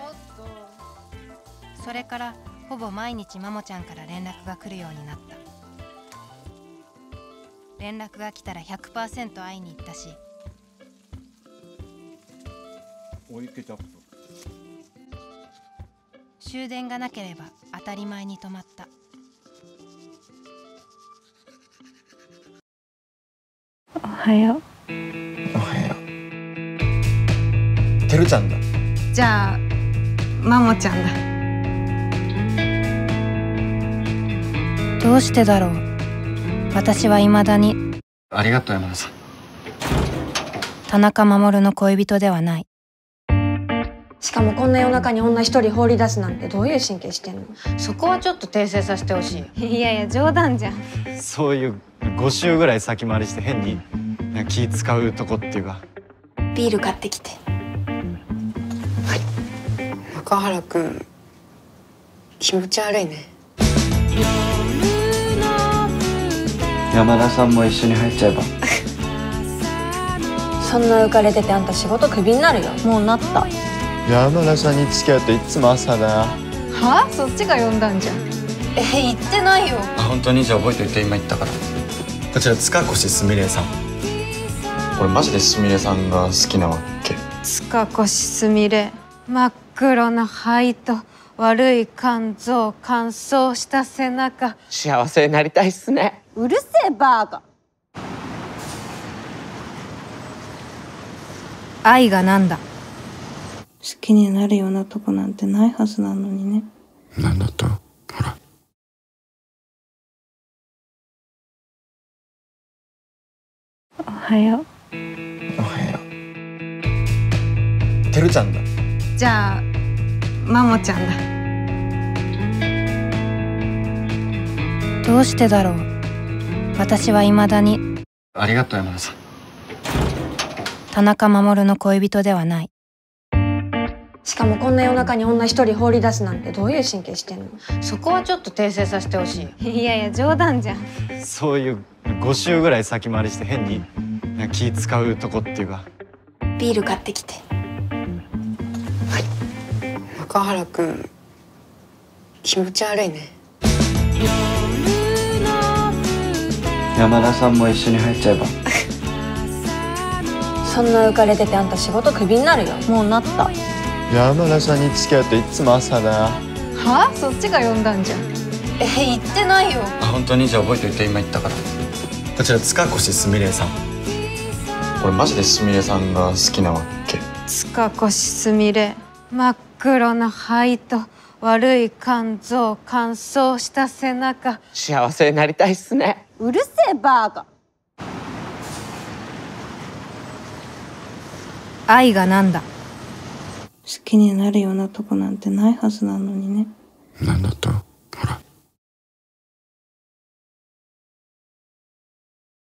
それからほぼ毎日マモちゃんから連絡が来るようになった。連絡が来たら 100% 会いに行ったし、終電がなければ当たり前に止まった。 おはよう。 おはよう。てるちゃんだ。 じゃあマモちゃんだ。 どうしてだろう。私は未だにありがとう山田さん。 田中守の恋人ではない。 しかもこんな夜中に女一人放り出すなんてどういう神経してんの？ そこはちょっと訂正させてほしい。 いやいや冗談じゃん。 そういう5週ぐらい先回りして変に気使うとこっていうか。 ビール買ってきて。 中原くん気持ち悪いね。 山田さんも一緒に入っちゃえば。 そんな浮かれててあんた仕事クビになるよ。もうなった。 山田さんに付き合うといつも朝だよ。 はあ？そっちが呼んだんじゃん。言ってないよ。 あ、本当に？じゃあ覚えておいて、今言ったから。こちら塚越すみれさん。俺マジですみれさんが好きなわけ。 塚越すみれ、真っ黒な肺と悪い肝臓、乾燥した背中。 幸せになりたいっすね。 うるせえバーガー。 愛がなんだ。 好きになるようなとこなんてないはずなのにね。 なんだった？ほら。 おはよう。 おはよう。てるちゃんだ。 じゃあマモちゃんだ。 どうしてだろう。私は未だにありがとう山田さん。 田中守の恋人ではない。 しかもこんな夜中に女一人放り出すなんてどういう神経してんの？ そこはちょっと訂正させてほしい。 いやいや冗談じゃん。 そういう5週ぐらい先回りして変に気使うとこっていうか。 ビール買ってきて。 中原くん気持ち悪いね。 山田さんも一緒に入っちゃえば。 そんな浮かれててあんた仕事クビになるよ。もうなった。 山田さんに付き合うといつも朝だよ。 はあ？そっちが呼んだんじゃん。言ってないよ。 あ、本当に？じゃあ覚えておいて、今言ったから。こちら塚越すみれさん。俺マジですみれさんが好きなわけ。 塚越すみれ、真っ黒な肺と悪い肝臓、乾燥した背中。 幸せになりたいっすね。 うるせえバーガー。 愛がなんだ。 好きになるようなとこなんてないはずなのにね。 なんだった？